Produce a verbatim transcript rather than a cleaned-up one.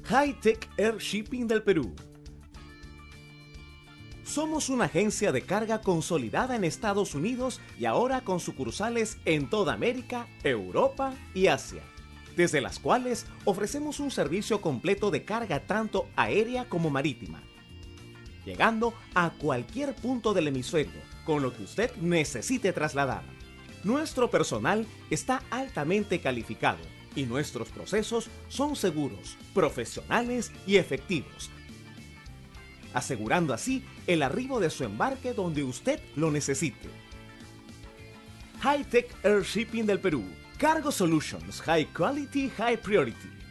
Hi-Tech Air Shipping del Perú. Somos una agencia de carga consolidada en Estados Unidos y ahora con sucursales en toda América, Europa y Asia, desde las cuales ofrecemos un servicio completo de carga tanto aérea como marítima, llegando a cualquier punto del hemisferio con lo que usted necesite trasladar. Nuestro personal está altamente calificado y nuestros procesos son seguros, profesionales y efectivos, asegurando así el arribo de su embarque donde usted lo necesite. Hi-Tech Air Shipping del Perú. Cargo Solutions. High Quality, High Priority.